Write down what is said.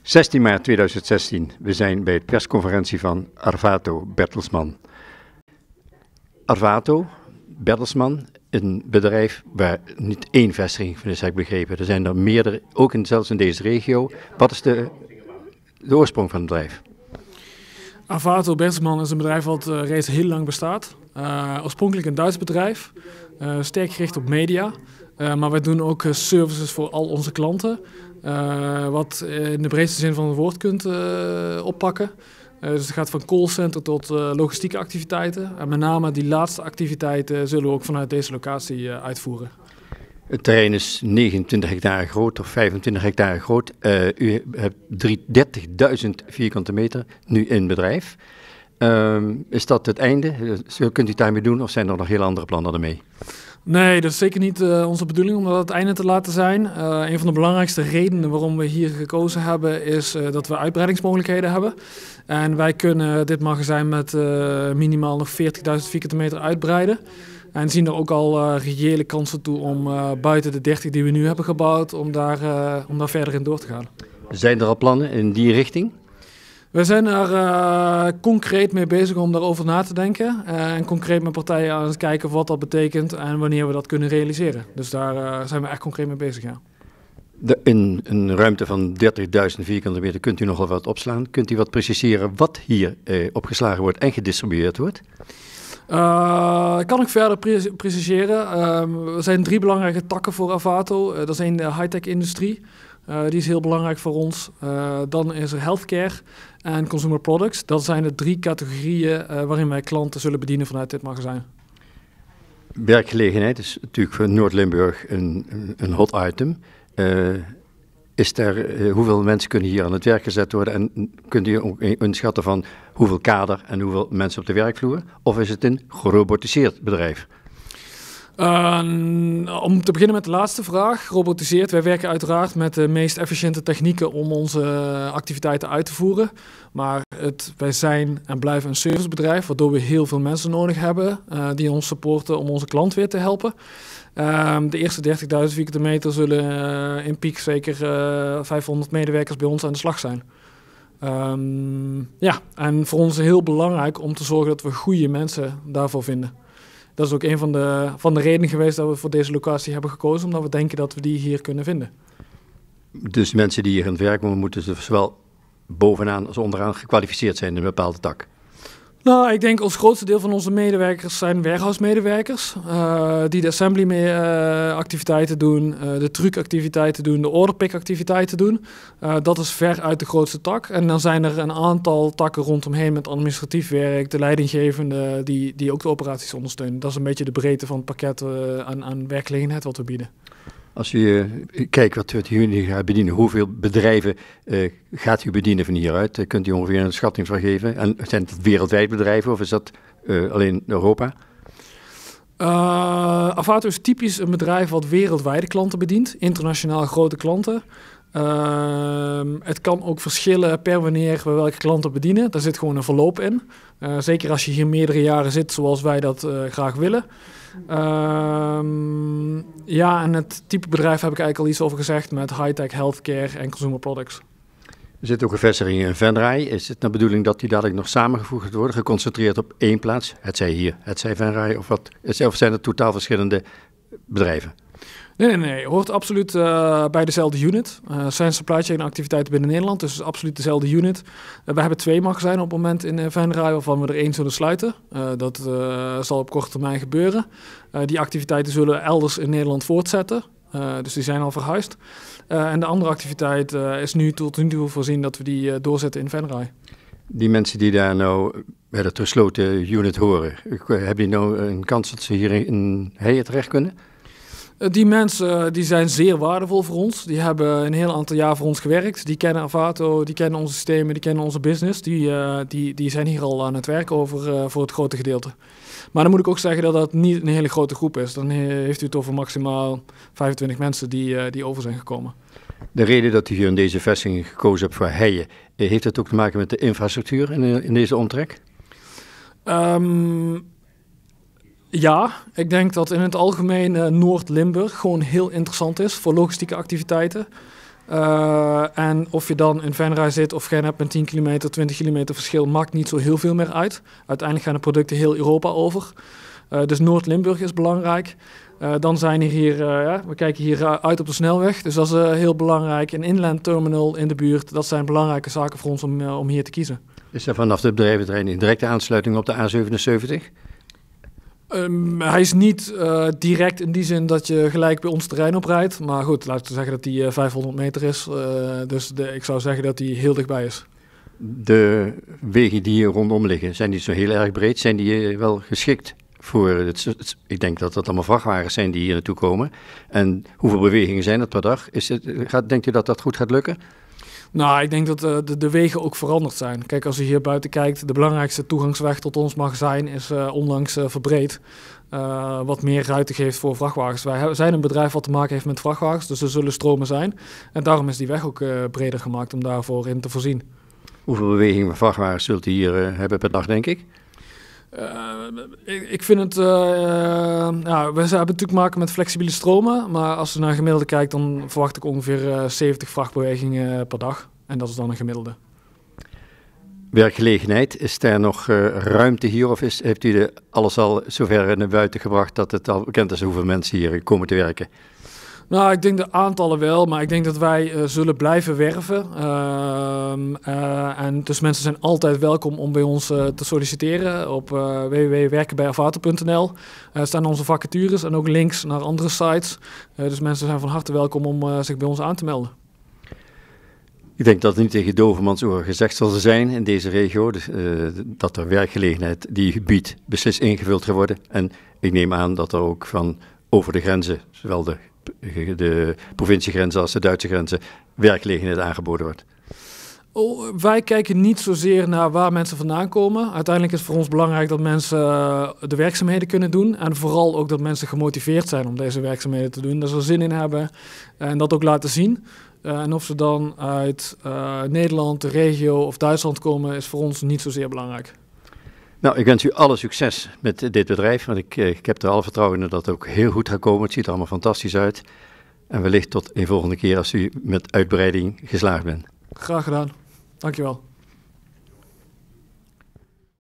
16 maart 2016. We zijn bij de persconferentie van Arvato Bertelsmann. Arvato Bertelsmann, een bedrijf waar niet één vestiging van is, heb ik begrepen. Er zijn er meerdere, ook zelfs in deze regio. Wat is de oorsprong van het bedrijf? Arvato Bertelsmann is een bedrijf wat reeds heel lang bestaat. Oorspronkelijk een Duits bedrijf, sterk gericht op media. Maar wij doen ook services voor al onze klanten. Wat in de breedste zin van het woord kunt oppakken. Dus het gaat van callcenter tot logistieke activiteiten. En met name die laatste activiteiten zullen we ook vanuit deze locatie uitvoeren. Het terrein is 29 hectare groot of 25 hectare groot. U hebt 30.000 vierkante meter nu in bedrijf. Is dat het einde? Kunt u het daarmee doen of zijn er nog heel andere plannen ermee? Nee, dat is zeker niet onze bedoeling om dat het einde te laten zijn. Een van de belangrijkste redenen waarom we hier gekozen hebben is dat we uitbreidingsmogelijkheden hebben. En wij kunnen dit magazijn met minimaal nog 40.000 vierkante meter uitbreiden. En zien er ook al reële kansen toe om buiten de 30 die we nu hebben gebouwd, om daar verder in door te gaan. Zijn er al plannen in die richting? We zijn er concreet mee bezig om daarover na te denken. En concreet met partijen aan het kijken wat dat betekent en wanneer we dat kunnen realiseren. Dus daar zijn we echt concreet mee bezig, ja. In een ruimte van 30.000 vierkante meter kunt u nogal wat opslaan. Kunt u wat preciseren wat hier opgeslagen wordt en gedistribueerd wordt? Kan ik verder preciseren. Er zijn 3 belangrijke takken voor Arvato. Dat is één de high-tech industrie. Die is heel belangrijk voor ons. Dan is er healthcare en consumer products. Dat zijn de 3 categorieën waarin wij klanten zullen bedienen vanuit dit magazijn. Werkgelegenheid is natuurlijk voor Noord-Limburg een hot item. Hoeveel mensen kunnen hier aan het werk gezet worden en kunt u ook inschatten van hoeveel kader en hoeveel mensen op de werkvloer? Of is het een gerobotiseerd bedrijf? Om te beginnen met de laatste vraag, gerobotiseerd. Wij werken uiteraard met de meest efficiënte technieken om onze activiteiten uit te voeren. Maar wij zijn en blijven een servicebedrijf, waardoor we heel veel mensen nodig hebben die ons supporten om onze klant weer te helpen. De eerste 30.000 vierkante meter zullen in piek zeker 500 medewerkers bij ons aan de slag zijn. En voor ons is heel belangrijk om te zorgen dat we goede mensen daarvoor vinden. Dat is ook een van de redenen geweest dat we voor deze locatie hebben gekozen, omdat we denken dat we die hier kunnen vinden. Dus mensen die hier aan het werk moeten zowel bovenaan als onderaan gekwalificeerd zijn in een bepaalde tak? Nou, ik denk ons grootste deel van onze medewerkers zijn warehouse-medewerkers. Die de assembly activiteiten doen, de truckactiviteiten doen, de orderpick-activiteiten doen. Dat is veruit de grootste tak. En dan zijn er een aantal takken rondomheen met administratief werk, de leidinggevende die ook de operaties ondersteunen. Dat is een beetje de breedte van het pakket aan werkgelegenheid wat we bieden. Als u kijkt wat jullie gaat bedienen, hoeveel bedrijven gaat u bedienen van hieruit? Kunt u ongeveer een schatting van geven? En zijn het wereldwijd bedrijven of is dat alleen Europa? Arvato is typisch een bedrijf wat wereldwijde klanten bedient, internationaal grote klanten. Het kan ook verschillen per wanneer we welke klanten bedienen. Daar zit gewoon een verloop in. Zeker als je hier meerdere jaren zit zoals wij dat graag willen. En het type bedrijf heb ik eigenlijk al iets over gezegd met high-tech, healthcare en consumer products. Er zit ook een vestiging in Venray. Is het de bedoeling dat die dadelijk nog samengevoegd worden, geconcentreerd op één plaats? Het zij hier, het zij Venray of wat? Of zijn het totaal verschillende bedrijven? Nee. Hoort absoluut bij dezelfde unit. Zijn supply chain activiteiten binnen Nederland, dus absoluut dezelfde unit. We hebben 2 magazijnen op het moment in Venray, waarvan we er 1 zullen sluiten. Dat zal op korte termijn gebeuren. Die activiteiten zullen elders in Nederland voortzetten. Dus die zijn al verhuisd. En de andere activiteit is nu tot nu toe voorzien dat we die doorzetten in Venray. Die mensen die daar nou bij de gesloten unit horen, hebben die nou een kans dat ze hier in Heijen terecht kunnen? Die mensen die zijn zeer waardevol voor ons. Die hebben een heel aantal jaar voor ons gewerkt. Die kennen Arvato, die kennen onze systemen, die kennen onze business. Die zijn hier al aan het werk voor het grote gedeelte. Maar dan moet ik ook zeggen dat dat niet een hele grote groep is. Dan heeft u het over maximaal 25 mensen die over zijn gekomen. De reden dat u hier in deze vestiging gekozen hebt voor Heijen, heeft het ook te maken met de infrastructuur in deze omtrek? Ja, ik denk dat in het algemeen Noord-Limburg gewoon heel interessant is voor logistieke activiteiten. En of je dan in Venray zit of geen hebt met 10 kilometer, 20 kilometer verschil, maakt niet zo heel veel meer uit. Uiteindelijk gaan de producten heel Europa over. Dus Noord-Limburg is belangrijk. Dan zijn hier, we kijken hier uit op de snelweg, dus dat is heel belangrijk. Een inland terminal in de buurt, dat zijn belangrijke zaken voor ons om hier te kiezen. Is er vanaf de bedrijventerrein een directe aansluiting op de A77? Hij is niet direct in die zin dat je gelijk bij ons terrein oprijdt. Maar goed, laten we zeggen dat die 500 meter is. Dus ik zou zeggen dat die heel dichtbij is. De wegen die hier rondom liggen, zijn die zo heel erg breed? Zijn die wel geschikt voor ik denk dat dat allemaal vrachtwagens zijn die hier naartoe komen. En hoeveel bewegingen zijn er per dag? Denkt u dat dat goed gaat lukken? Nou, ik denk dat de wegen ook veranderd zijn. Kijk, als je hier buiten kijkt, de belangrijkste toegangsweg tot ons magazijn is onlangs verbreed. Wat meer ruimte geeft voor vrachtwagens. Wij zijn een bedrijf wat te maken heeft met vrachtwagens, dus er zullen stromen zijn. En daarom is die weg ook breder gemaakt om daarvoor in te voorzien. Hoeveel bewegingen van vrachtwagens zult u hier hebben per dag, denk ik? Ik vind het... we hebben natuurlijk maken met flexibele stromen. Maar als je naar gemiddelde kijkt, dan verwacht ik ongeveer 70 vrachtbewegingen per dag. En dat is dan een gemiddelde. Werkgelegenheid, is daar nog ruimte hier? Of heeft u alles al zover naar buiten gebracht dat het al bekend is hoeveel mensen hier komen te werken? Nou, ik denk de aantallen wel, maar ik denk dat wij zullen blijven werven. En dus mensen zijn altijd welkom om bij ons te solliciteren op www.werkenbijavato.nl. Staan onze vacatures en ook links naar andere sites. Dus mensen zijn van harte welkom om zich bij ons aan te melden. Ik denk dat het niet tegen dovermansoren gezegd zal zijn in deze regio, dat er werkgelegenheid die gebied beslist ingevuld gaat worden. En ik neem aan dat er ook van over de grenzen, zowel de provinciegrenzen als de Duitse grenzen, werkgelegenheid aangeboden wordt. Wij kijken niet zozeer naar waar mensen vandaan komen. Uiteindelijk is het voor ons belangrijk dat mensen de werkzaamheden kunnen doen. En vooral ook dat mensen gemotiveerd zijn om deze werkzaamheden te doen. Dat ze er zin in hebben en dat ook laten zien. En of ze dan uit Nederland, de regio of Duitsland komen, is voor ons niet zozeer belangrijk. Nou, ik wens u alle succes met dit bedrijf, want ik heb er alle vertrouwen in dat het ook heel goed gaat komen. Het ziet er allemaal fantastisch uit. En wellicht tot een volgende keer als u met uitbreiding geslaagd bent. Graag gedaan. Dankjewel.